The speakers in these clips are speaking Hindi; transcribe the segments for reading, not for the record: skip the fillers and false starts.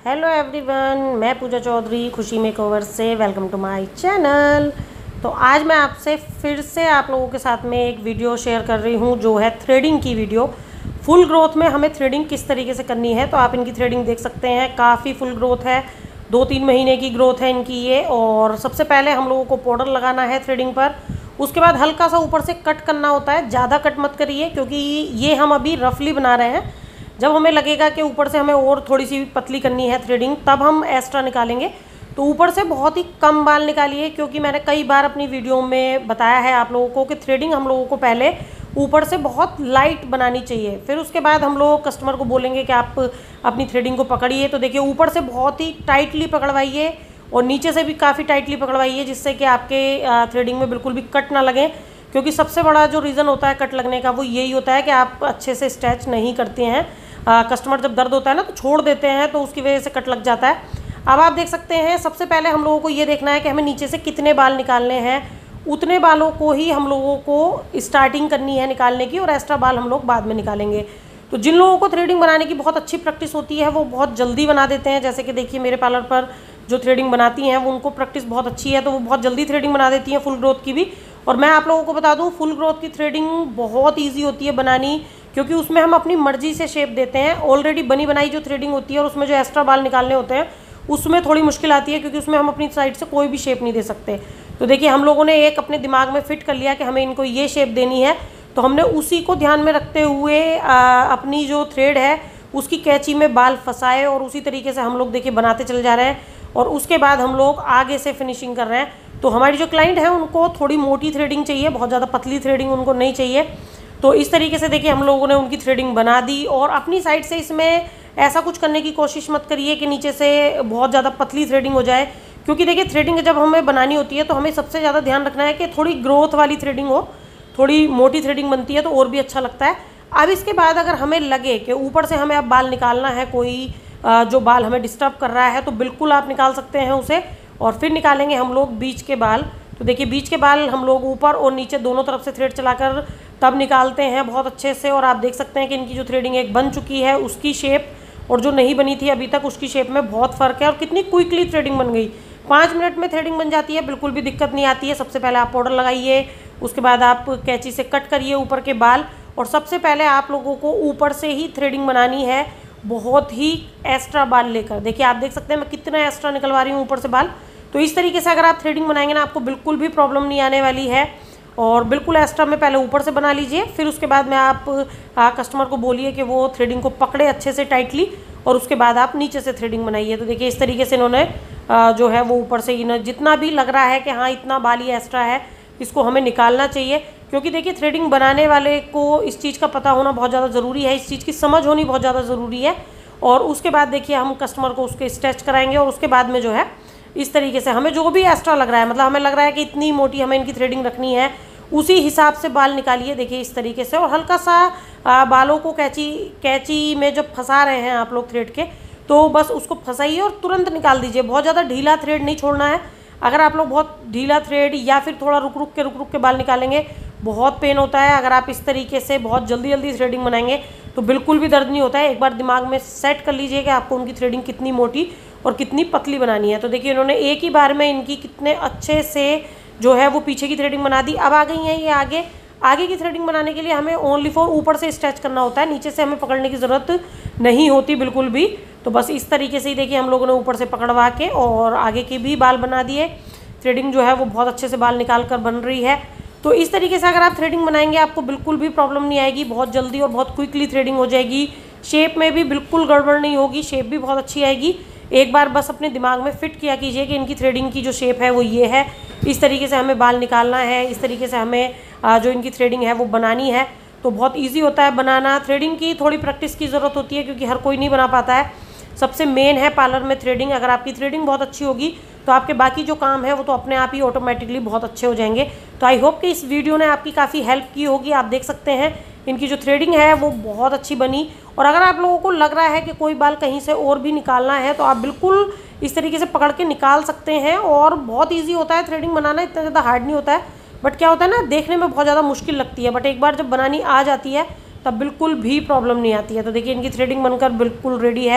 हेलो एवरीवन, मैं पूजा चौधरी खुशी मेकओवर से वेलकम टू माय चैनल। तो आज मैं आपसे फिर से आप लोगों के साथ में एक वीडियो शेयर कर रही हूँ जो है थ्रेडिंग की वीडियो। फुल ग्रोथ में हमें थ्रेडिंग किस तरीके से करनी है, तो आप इनकी थ्रेडिंग देख सकते हैं। काफ़ी फुल ग्रोथ है, 2-3 महीने की ग्रोथ है इनकी ये। और सबसे पहले हम लोगों को पाउडर लगाना है थ्रेडिंग पर। उसके बाद हल्का सा ऊपर से कट करना होता है, ज़्यादा कट मत करिए क्योंकि ये हम अभी रफली बना रहे हैं। जब हमें लगेगा कि ऊपर से हमें और थोड़ी सी पतली करनी है थ्रेडिंग, तब हम एक्स्ट्रा निकालेंगे। तो ऊपर से बहुत ही कम बाल निकालिए, क्योंकि मैंने कई बार अपनी वीडियो में बताया है आप लोगों को कि थ्रेडिंग हम लोगों को पहले ऊपर से बहुत लाइट बनानी चाहिए, फिर उसके बाद हम लोग कस्टमर को बोलेंगे कि आप अपनी थ्रेडिंग को पकड़िए। तो देखिए, ऊपर से बहुत ही टाइटली पकड़वाइए और नीचे से भी काफ़ी टाइटली पकड़वाइए, जिससे कि आपके थ्रेडिंग में बिल्कुल भी कट ना लगे। क्योंकि सबसे बड़ा जो रीज़न होता है कट लगने का, वो यही होता है कि आप अच्छे से स्ट्रेच नहीं करते हैं। कस्टमर जब दर्द होता है ना तो छोड़ देते हैं, तो उसकी वजह से कट लग जाता है। अब आप देख सकते हैं, सबसे पहले हम लोगों को ये देखना है कि हमें नीचे से कितने बाल निकालने हैं। उतने बालों को ही हम लोगों को स्टार्टिंग करनी है निकालने की, और एक्स्ट्रा बाल हम लोग बाद में निकालेंगे। तो जिन लोगों को थ्रेडिंग बनाने की बहुत अच्छी प्रैक्टिस होती है, वो बहुत जल्दी बना देते हैं। जैसे कि देखिए, मेरे पार्लर पर जो थ्रेडिंग बनाती हैं, वो उनको प्रैक्टिस बहुत अच्छी है, तो वो बहुत जल्दी थ्रेडिंग बना देती हैं, फुल ग्रोथ की भी। और मैं आप लोगों को बता दूं, फुल ग्रोथ की थ्रेडिंग बहुत ईजी होती है बनानी, क्योंकि उसमें हम अपनी मर्जी से शेप देते हैं। ऑलरेडी बनी बनाई जो थ्रेडिंग होती है और उसमें जो एक्स्ट्रा बाल निकालने होते हैं, उसमें थोड़ी मुश्किल आती है, क्योंकि उसमें हम अपनी साइड से कोई भी शेप नहीं दे सकते। तो देखिए, हम लोगों ने एक अपने दिमाग में फिट कर लिया कि हमें इनको ये शेप देनी है, तो हमने उसी को ध्यान में रखते हुए अपनी जो थ्रेड है उसकी कैंची में बाल फंसाए, और उसी तरीके से हम लोग देखिए बनाते चले जा रहे हैं। और उसके बाद हम लोग आगे से फिनिशिंग कर रहे हैं। तो हमारी जो क्लाइंट है, उनको थोड़ी मोटी थ्रेडिंग चाहिए, बहुत ज़्यादा पतली थ्रेडिंग उनको नहीं चाहिए। तो इस तरीके से देखिए, हम लोगों ने उनकी थ्रेडिंग बना दी। और अपनी साइड से इसमें ऐसा कुछ करने की कोशिश मत करिए कि नीचे से बहुत ज़्यादा पतली थ्रेडिंग हो जाए, क्योंकि देखिए, थ्रेडिंग जब हमें बनानी होती है तो हमें सबसे ज़्यादा ध्यान रखना है कि थोड़ी ग्रोथ वाली थ्रेडिंग हो। थोड़ी मोटी थ्रेडिंग बनती है तो और भी अच्छा लगता है। अब इसके बाद अगर हमें लगे कि ऊपर से हमें अब बाल निकालना है, कोई जो बाल हमें डिस्टर्ब कर रहा है, तो बिल्कुल आप निकाल सकते हैं उसे। और फिर निकालेंगे हम लोग बीच के बाल। तो देखिए, बीच के बाल हम लोग ऊपर और नीचे दोनों तरफ से थ्रेड चलाकर तब निकालते हैं बहुत अच्छे से। और आप देख सकते हैं कि इनकी जो थ्रेडिंग एक बन चुकी है, उसकी शेप और जो नहीं बनी थी अभी तक, उसकी शेप में बहुत फ़र्क है। और कितनी क्विकली थ्रेडिंग बन गई, 5 मिनट में थ्रेडिंग बन जाती है, बिल्कुल भी दिक्कत नहीं आती है। सबसे पहले आप पाउडर लगाइए, उसके बाद आप कैंची से कट करिए ऊपर के बाल। और सबसे पहले आप लोगों को ऊपर से ही थ्रेडिंग बनानी है, बहुत ही एक्स्ट्रा बाल लेकर। देखिए, आप देख सकते हैं मैं कितना एक्स्ट्रा निकलवा रही हूँ ऊपर से बाल। तो इस तरीके से अगर आप थ्रेडिंग बनाएंगे ना, आपको बिल्कुल भी प्रॉब्लम नहीं आने वाली है। और बिल्कुल एक्स्ट्रा में पहले ऊपर से बना लीजिए, फिर उसके बाद में आप कस्टमर को बोलिए कि वो थ्रेडिंग को पकड़े अच्छे से टाइटली, और उसके बाद आप नीचे से थ्रेडिंग बनाइए। तो देखिए, इस तरीके से इन्होंने जो है वो ऊपर से इन्हें जितना भी लग रहा है कि हाँ इतना बाल ही एक्स्ट्रा है, इसको हमें निकालना चाहिए। क्योंकि देखिए, थ्रेडिंग बनाने वाले को इस चीज़ का पता होना बहुत ज़्यादा ज़रूरी है, इस चीज़ की समझ होनी बहुत ज़्यादा ज़रूरी है। और उसके बाद देखिए, हम कस्टमर को उसके स्ट्रेच कराएंगे, और उसके बाद में जो है इस तरीके से हमें जो भी एक्स्ट्रा लग रहा है, मतलब हमें लग रहा है कि इतनी मोटी हमें इनकी थ्रेडिंग रखनी है, उसी हिसाब से बाल निकालिए। देखिए, इस तरीके से। और हल्का सा बालों को कैंची में जब फंसा रहे हैं आप लोग थ्रेड के, तो बस उसको फंसाइए और तुरंत निकाल दीजिए। बहुत ज़्यादा ढीला थ्रेड नहीं छोड़ना है। अगर आप लोग बहुत ढीला थ्रेड या फिर थोड़ा रुक रुक के बाल निकालेंगे, बहुत पेन होता है। अगर आप इस तरीके से बहुत जल्दी जल्दी थ्रेडिंग बनाएंगे तो बिल्कुल भी दर्द नहीं होता है। एक बार दिमाग में सेट कर लीजिए कि आपको उनकी थ्रेडिंग कितनी मोटी और कितनी पतली बनानी है। तो देखिए, इन्होंने एक ही बार में इनकी कितने अच्छे से जो है वो पीछे की थ्रेडिंग बना दी। अब आ गई है ये आगे की थ्रेडिंग बनाने के लिए हमें ओनली फॉर ऊपर से स्ट्रेच करना होता है, नीचे से हमें पकड़ने की ज़रूरत नहीं होती बिल्कुल भी। तो बस इस तरीके से ही देखिए, हम लोगों ने ऊपर से पकड़वा के और आगे के भी बाल बना दिए। थ्रेडिंग जो है वो बहुत अच्छे से बाल निकाल कर बन रही है। तो इस तरीके से अगर आप थ्रेडिंग बनाएंगे, आपको बिल्कुल भी प्रॉब्लम नहीं आएगी, बहुत जल्दी और बहुत क्विकली थ्रेडिंग हो जाएगी। शेप में भी बिल्कुल गड़बड़ नहीं होगी, शेप भी बहुत अच्छी आएगी। एक बार बस अपने दिमाग में फिट किया कीजिए कि इनकी थ्रेडिंग की जो शेप है वो ये है, इस तरीके से हमें बाल निकालना है, इस तरीके से हमें जो इनकी थ्रेडिंग है वो बनानी है। तो बहुत ईजी होता है बनाना। थ्रेडिंग की थोड़ी प्रैक्टिस की ज़रूरत होती है, क्योंकि हर कोई नहीं बना पाता है। सबसे मेन है पार्लर में थ्रेडिंग। अगर आपकी थ्रेडिंग बहुत अच्छी होगी तो आपके बाकी जो काम है वो तो अपने आप ही ऑटोमेटिकली बहुत अच्छे हो जाएंगे। तो आई होप कि इस वीडियो ने आपकी काफ़ी हेल्प की होगी। आप देख सकते हैं इनकी जो थ्रेडिंग है वो बहुत अच्छी बनी। और अगर आप लोगों को लग रहा है कि कोई बाल कहीं से और भी निकालना है, तो आप बिल्कुल इस तरीके से पकड़ के निकाल सकते हैं। और बहुत ईजी होता है थ्रेडिंग बनाना, इतना ज़्यादा हार्ड नहीं होता है। बट क्या होता है ना, देखने में बहुत ज़्यादा मुश्किल लगती है, बट एक बार जब बनानी आ जाती है तब बिल्कुल भी प्रॉब्लम नहीं आती है। तो देखिए, इनकी थ्रेडिंग बनकर बिल्कुल रेडी है।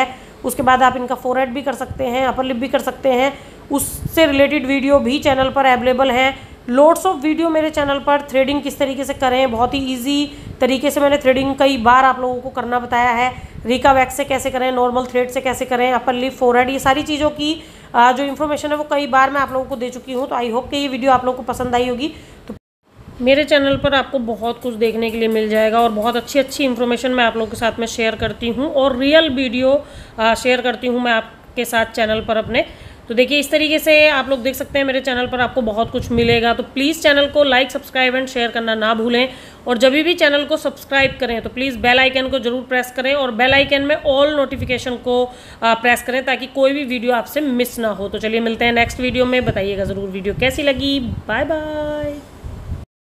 उसके बाद आप इनका फोरहेड भी कर सकते हैं, अपर लिप भी कर सकते हैं। उससे रिलेटेड वीडियो भी चैनल पर अवेलेबल है। लोड्स ऑफ वीडियो मेरे चैनल पर थ्रेडिंग किस तरीके से करें, बहुत ही ईजी तरीके से मैंने थ्रेडिंग कई बार आप लोगों को करना बताया है। रिका वैक्स से कैसे करें, नॉर्मल थ्रेड से कैसे करें, अपर लिप, फोरहेड, ये सारी चीज़ों की जो इन्फॉर्मेशन है वो कई बार मैं आप लोगों को दे चुकी हूँ। तो आई होप कि ये वीडियो आप लोगों को पसंद आई होगी। तो मेरे चैनल पर आपको बहुत कुछ देखने के लिए मिल जाएगा और बहुत अच्छी अच्छी इन्फॉर्मेशन मैं आप लोगों के साथ में शेयर करती हूँ और रियल वीडियो शेयर करती हूँ मैं आपके साथ चैनल पर अपने। तो देखिए इस तरीके से आप लोग देख सकते हैं मेरे चैनल पर आपको बहुत कुछ मिलेगा। तो प्लीज़ चैनल को लाइक, सब्सक्राइब एंड शेयर करना ना भूलें। और जब भी चैनल को सब्सक्राइब करें तो प्लीज़ बेल आइकन को जरूर प्रेस करें और बेल आइकन में ऑल नोटिफिकेशन को प्रेस करें ताकि कोई भी वीडियो आपसे मिस ना हो। तो चलिए मिलते हैं नेक्स्ट वीडियो में। बताइएगा ज़रूर वीडियो कैसी लगी। Bye bye.